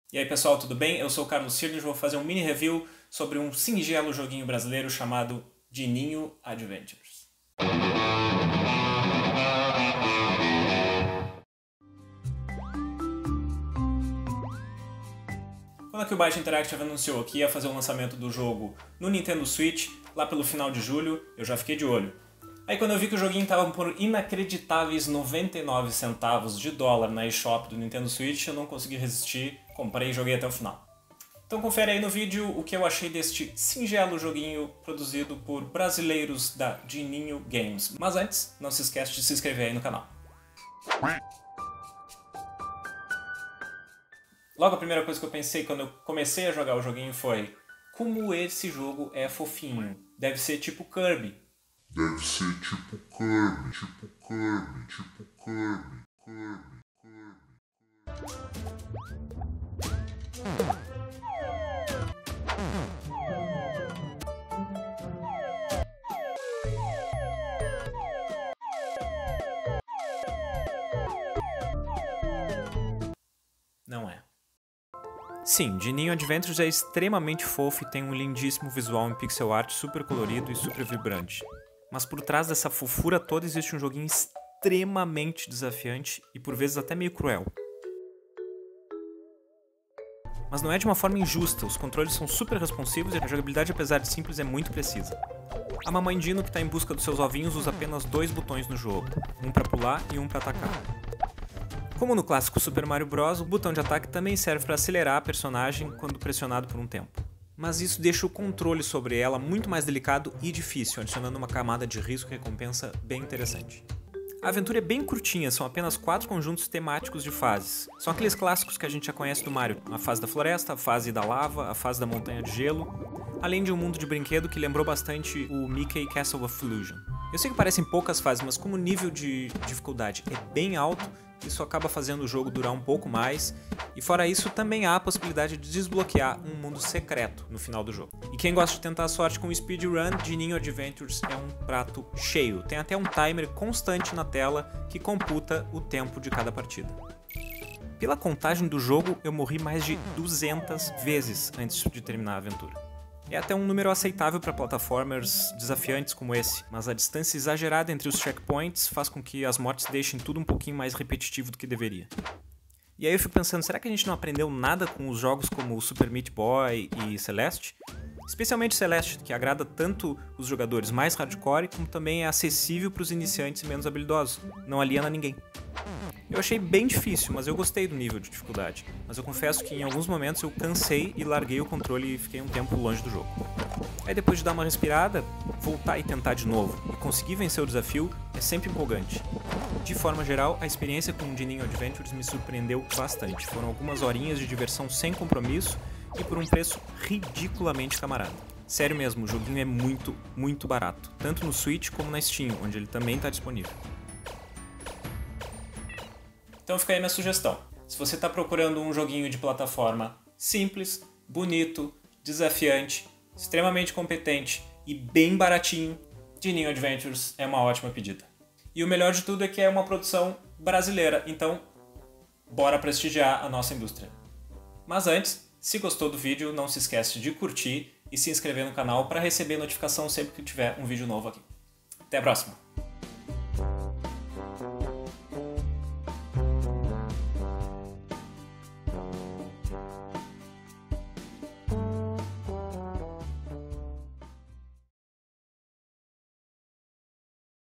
E aí pessoal, tudo bem? Eu sou o Carlos Cirnes e vou fazer um mini review sobre um singelo joguinho brasileiro chamado Dininho Adventures. Quando a Q-Byte Interactive anunciou que ia fazer o lançamento do jogo no Nintendo Switch, lá pelo final de julho, eu já fiquei de olho. Aí quando eu vi que o joguinho estava por inacreditáveis 99 centavos de dólar na eShop do Nintendo Switch, eu não consegui resistir, comprei e joguei até o final. Então confere aí no vídeo o que eu achei deste singelo joguinho produzido por brasileiros da Dininho Games. Mas antes, não se esquece de se inscrever aí no canal. Logo a primeira coisa que eu pensei quando eu comecei a jogar o joguinho foi: como esse jogo é fofinho, deve ser tipo Kirby. Deve ser tipo Kirby, tipo Kirby, tipo Kirby, Kirby, Kirby. Não é. Sim, Dininho Adventures é extremamente fofo e tem um lindíssimo visual em pixel art super colorido e super vibrante. Mas por trás dessa fofura toda existe um joguinho extremamente desafiante e por vezes até meio cruel. Mas não é de uma forma injusta, os controles são super responsivos e a jogabilidade, apesar de simples, é muito precisa. A mamãe Dino, que está em busca dos seus ovinhos, usa apenas 2 botões no jogo, um para pular e um para atacar. Como no clássico Super Mario Bros., o botão de ataque também serve para acelerar a personagem quando pressionado por um tempo. Mas isso deixa o controle sobre ela muito mais delicado e difícil, adicionando uma camada de risco e recompensa bem interessante. A aventura é bem curtinha, são apenas 4 conjuntos temáticos de fases. São aqueles clássicos que a gente já conhece do Mario: a fase da floresta, a fase da lava, a fase da montanha de gelo, além de um mundo de brinquedo que lembrou bastante o Mickey Castle of Illusion. Eu sei que parecem poucas fases, mas como o nível de dificuldade é bem alto, isso acaba fazendo o jogo durar um pouco mais, e fora isso também há a possibilidade de desbloquear um mundo secreto no final do jogo. E quem gosta de tentar a sorte com speedrun, Dininho Adventures é um prato cheio, tem até um timer constante na tela que computa o tempo de cada partida. Pela contagem do jogo, eu morri mais de 200 vezes antes de terminar a aventura. É até um número aceitável para plataformers desafiantes como esse, mas a distância exagerada entre os checkpoints faz com que as mortes deixem tudo um pouquinho mais repetitivo do que deveria. E aí eu fico pensando, será que a gente não aprendeu nada com os jogos como o Super Meat Boy e Celeste? Especialmente Celeste, que agrada tanto os jogadores mais hardcore, como também é acessível para os iniciantes menos habilidosos, não aliena ninguém. Eu achei bem difícil, mas eu gostei do nível de dificuldade. Mas eu confesso que em alguns momentos eu cansei e larguei o controle e fiquei um tempo longe do jogo. Aí depois de dar uma respirada, voltar e tentar de novo, e conseguir vencer o desafio é sempre empolgante. De forma geral, a experiência com o Dininho Adventures me surpreendeu bastante. Foram algumas horinhas de diversão sem compromisso e por um preço ridiculamente camarada. Sério mesmo, o joguinho é muito, muito barato, tanto no Switch como na Steam, onde ele também está disponível. Então fica aí minha sugestão. Se você está procurando um joguinho de plataforma simples, bonito, desafiante, extremamente competente e bem baratinho, Dininho Adventures é uma ótima pedida. E o melhor de tudo é que é uma produção brasileira, então bora prestigiar a nossa indústria. Mas antes, se gostou do vídeo, não se esquece de curtir e se inscrever no canal para receber notificação sempre que tiver um vídeo novo aqui. Até a próxima!